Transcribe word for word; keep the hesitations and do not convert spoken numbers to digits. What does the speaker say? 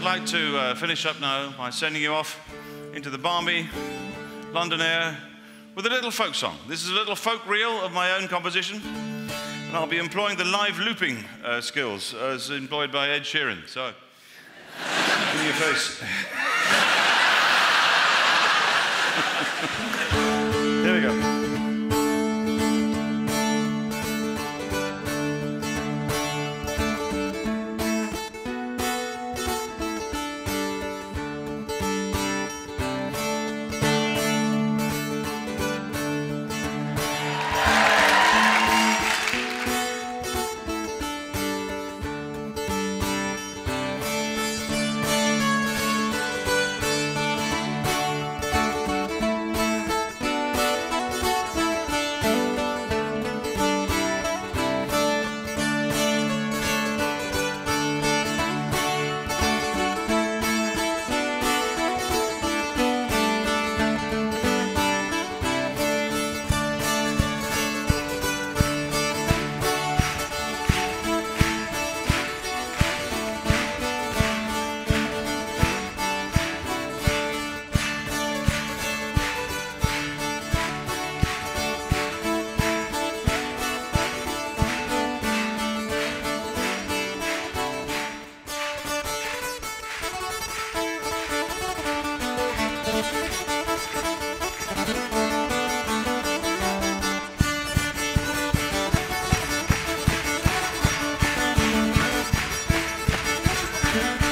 like to uh, finish up now by sending you off into the balmy London air with a little folk song. This is a little folk reel of my own composition, and I'll be employing the live looping uh, skills as employed by Ed Sheeran. So, give me your face. Here we go. Yeah.